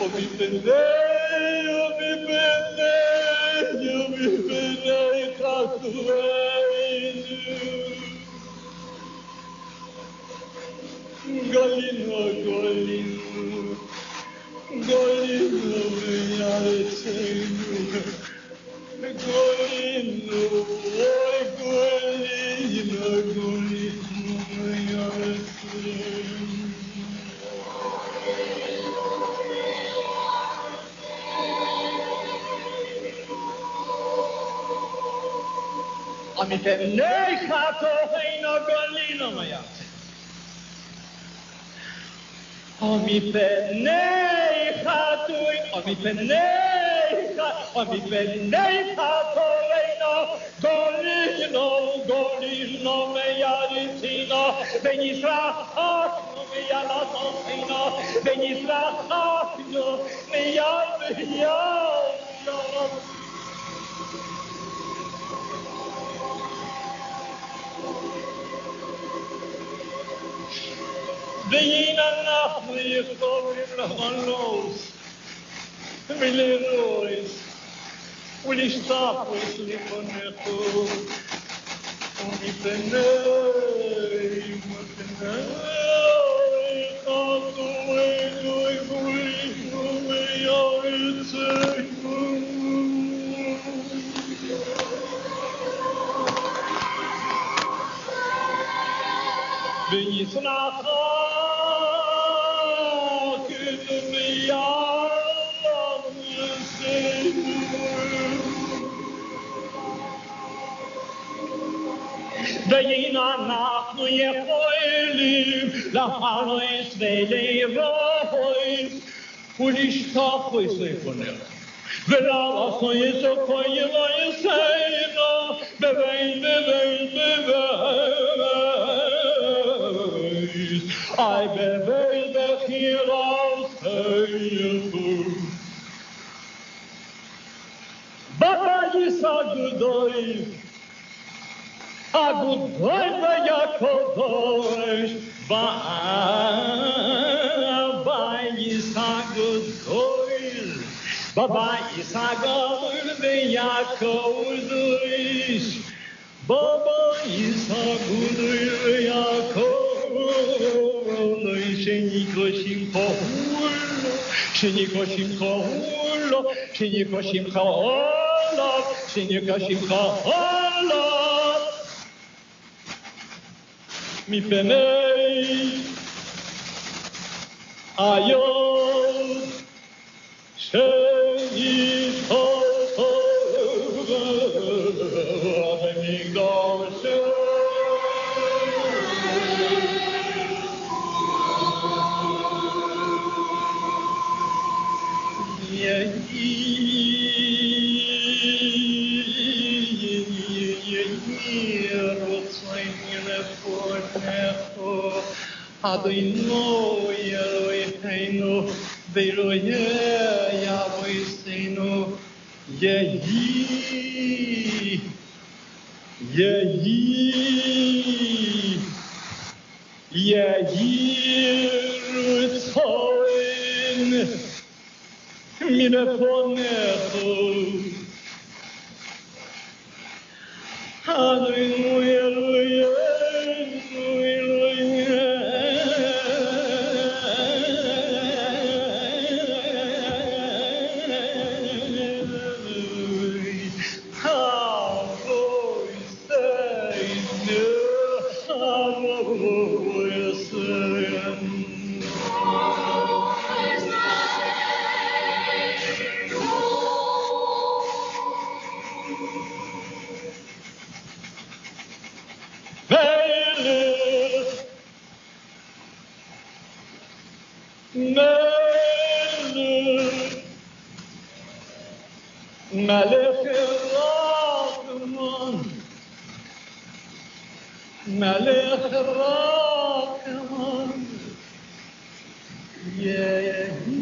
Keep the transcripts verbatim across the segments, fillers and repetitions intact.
Golino, golino, golino, golino, golino, Ami penei kato heino golino mayate. Ami penei kato, ami penei kato, ami penei kato heino golino, golino mayaritina. Benisrachno meyalatina, benisrachno meyalatina. Veina nach mir storim lachalos, milerois, ulistapos liponecho, unipenei, unipenei, katoei, goigulino, meyaritzei. Venisnacha. Veina nachnu yecholim lacharois velerois ulishtachois lefonel velalachois okoyeloiseino bevein bevein bevein ay bevein bechiroseinu Baba Yisagudoi Agudoy vayakodosh Baba Yisagudoy Baba Yisagudoy vayakodosh Baba Yisagudoy vayakodosh Shenikoshim kohullo Shenikoshim kohullo Shenikoshim kohullo Shenikoshim kohullo Mi penei ayot she'yitoto v'migdoshe yehi Adino Eloheinu Velohe Yavoiseinu Yehi Yehi Yehi Rutzoin Minefonecho Adino Eloheinu Melech Rachman, Melech Rachman, Yehi.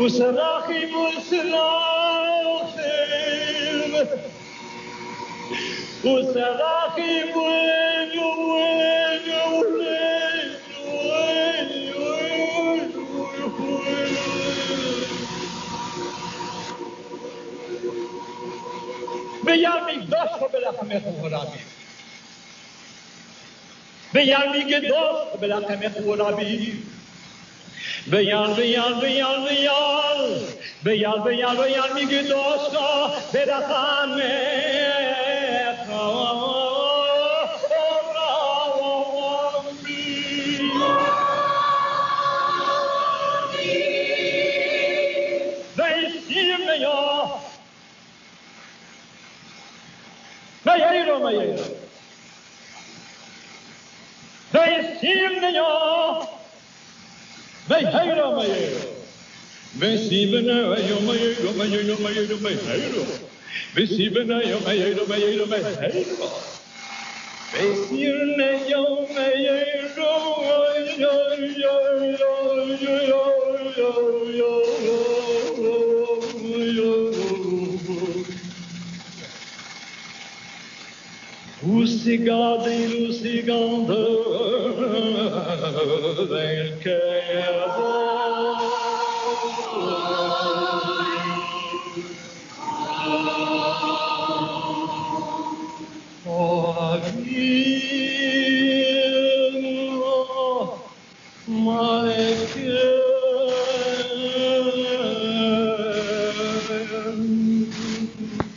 וסלחים וסלחים וסלחים ולנו ולנו ויעמי קדוש בלחמך ורבי ויעמי קדוש בלחמך ורבי ויעל ויעל ויעל ויעל ויעל ויעל ויעל מקדושך ברחמך וישים יה ויעירו ויעירו וישים יה May hero my hero. Vesibana yo my hero my hero my hero my hero. Vesibana yo my hero my hero my hero. Vesibana yo my hero yo yo yo yo yo yo yo. Usigade usigande del cavo. Oh, my God.